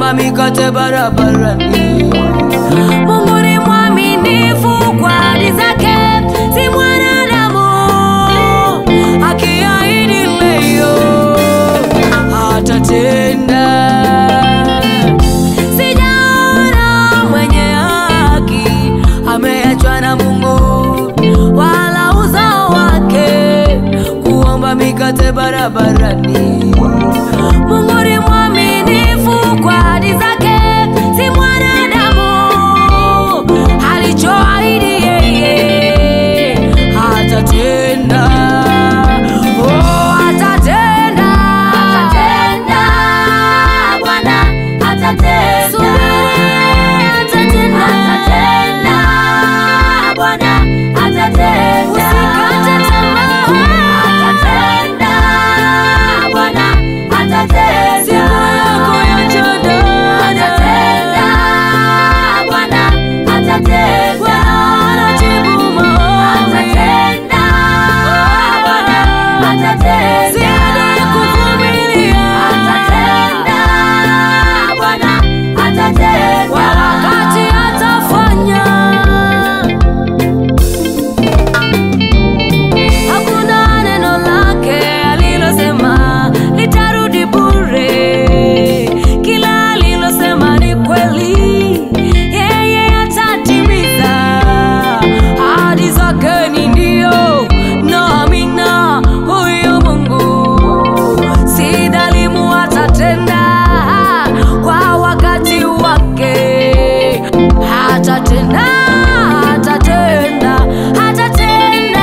kuomba mikate barabarani. Mungu ni mwaminifu kwa ahadi zake, si mwanadamu. Akiahidi leo atatenda. Sijaona mwenye haki ameachwa na Mungu, wala uzao wake kuomba mikate barabarani. Mungu ni mwaminifu kwa ahadi zake, si mwanadamu. Alichoahidi yeye atatenda. Oh, atatenda. Atatenda. Bwana atatenda. Subiri, atatenda. Atatenda. Bwana atatenda. Usikate tamaa. Atatenda. Bwana atatenda. Siku yako ya jana. Atatenda. Bwana atatenda. Bwana anajibu maombi. Atatenda. Bwana atatenda. Zidi kuvumilia. Atatenda. Bwana atatenda. Kwa wakati atafanya. Hakuna neno lake alilosema litarudi bure. Kila alilosema ni kweli, yeye atatimiza. Ahadi zake ni ndio na amina. Huyo Mungu si dhalimu, atatenda kwa wakati wake. Atatenda, atatenda, atatenda.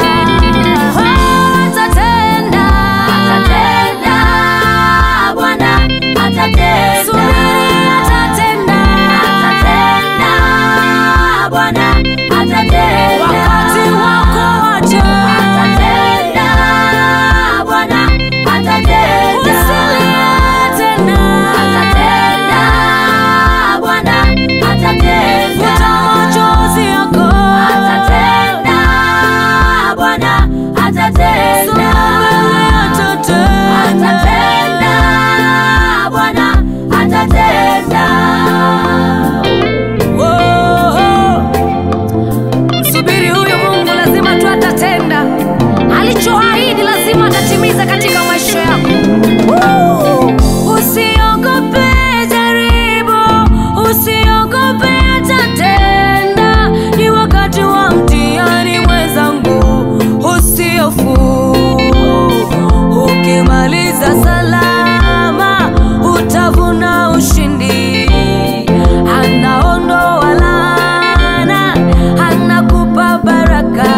Oh, atatenda. Atatenda. Bwana atatenda. Subiri, atatenda. Atatenda. Bwana atatenda. Wakati wako waja. Atatenda. Bwana atatenda. Usilie tena. Atatenda. Bwana atatenda. Futa machozi yako. Atatenda. Bwana atatenda. Subiri, atatenda. Atatenda. Bwana atatenda. Subiri, huyo Mungu lazima tu atatenda. Alichoahidi lazima atatimiza katika maisha yako. Usiogope jaribu, usiogope, atatenda. Ni wakati wa mtihani mwenzangu, usihofu. Ukimaliza salama utavuna ushindi. Anaondoa laana, anakupa baraka,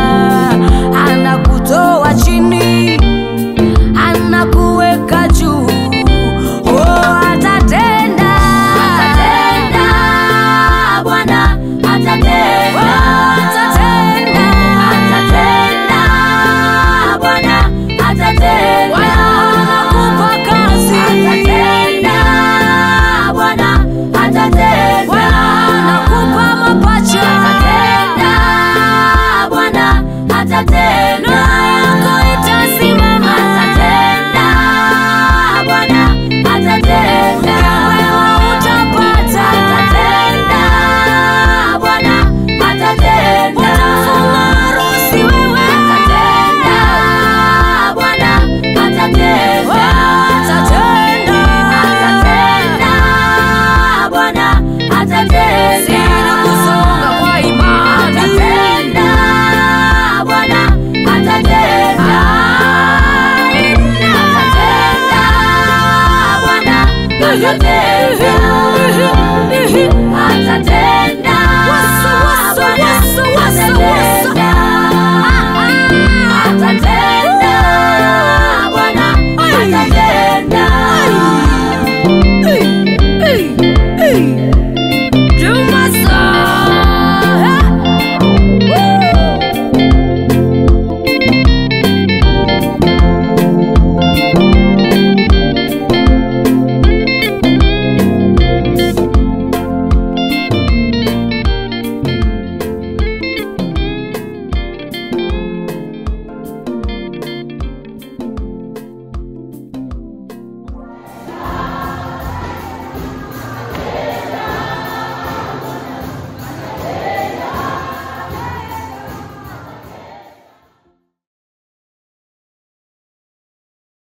anakutoa chini, anakuweka juu. Oh, atatenda. Atatenda. Bwana atatenda. Atatenda. Atatenda. Bwana atatenda. Anakupa kazi. Atatenda. Bwana atatenda. Anakupa mapacha. Atatenda. Bwana atatenda. Ndoa yako itasimama. Atatenda. Bwana atatenda. Wewe utapata. Atatenda. Bwana atatenda. Utafunga harusi wewe. Atatenda. Bwana atatenda. Atatenda. Atatenda. Bwana atatenda. Zidi kusonga kwa imani. Atatenda. Bwana atatenda. Atatenda. Bwana atatenda.